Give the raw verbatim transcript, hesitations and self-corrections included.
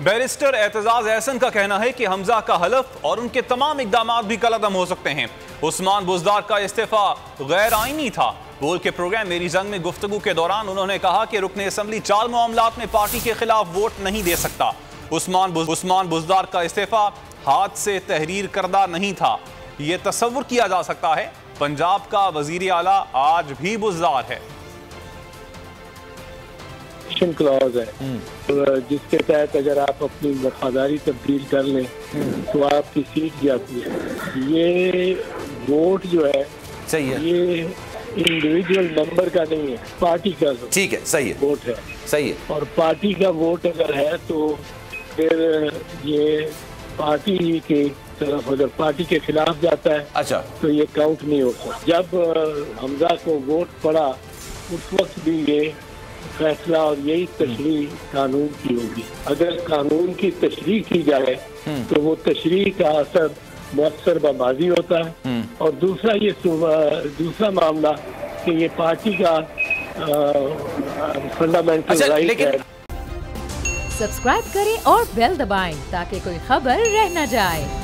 Barrister Aitzaz Ehsan का कहना है कि हमजा का हलफ और उनके तमाम इकदाम भी कलअदम हो सकते हैं। उस्मान बुज़दार का इस्तीफा गैर आईनी था। गोल के प्रोग्राम मेरी जंग में गुफ्तगू के दौरान उन्होंने कहा कि रुकने असम्बली चार मामलात में पार्टी के खिलाफ वोट नहीं दे सकता। उस्मान उस्मान बुज़दार का इस्तीफा हाथ से तहरीर करदा नहीं था। ये तस्वुर किया जा सकता है पंजाब का वजीर आला आज भी बुज़दार है। क्लॉज है तो जिसके तहत अगर आप अपनी वफादारी तब्दील कर लें तो आपकी सीट जाती है। ये वोट जो है सही है, ये इंडिविजुअल मेंबर का नहीं है, पार्टी का ठीक है, सही है, वोट है, सही है। और पार्टी का वोट अगर है तो फिर ये पार्टी के तरफ अगर पार्टी के खिलाफ जाता है अच्छा तो ये काउंट नहीं होता। जब हमजा को वोट पड़ा उस वक्त भी ये फैसला और यही तशरीह कानून की होगी। अगर कानून की तशरीह की जाए तो वो तशरीह का असर मुअस्सर बबाजी होता है। और दूसरा ये दूसरा मामला कि ये पार्टी का फंडामेंटल अच्छा, राइट है। सब्सक्राइब करें और बेल दबाएं ताकि कोई खबर रह न जाए।